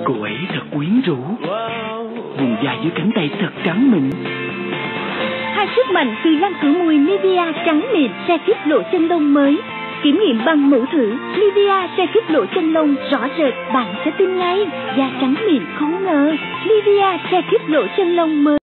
Cô ấy thật quyến rũ, vùng da dưới cánh tay thật trắng mịn. Hai sức mạnh từ lăn khử mùi Nivea trắng mịn Secret lộ chân lông mới. Kiểm nghiệm bằng mẫu thử, Nivea Secret lộ chân lông rõ rệt, bạn sẽ tin ngay, da trắng mịn không ngờ. Nivea Secret lộ chân lông mới.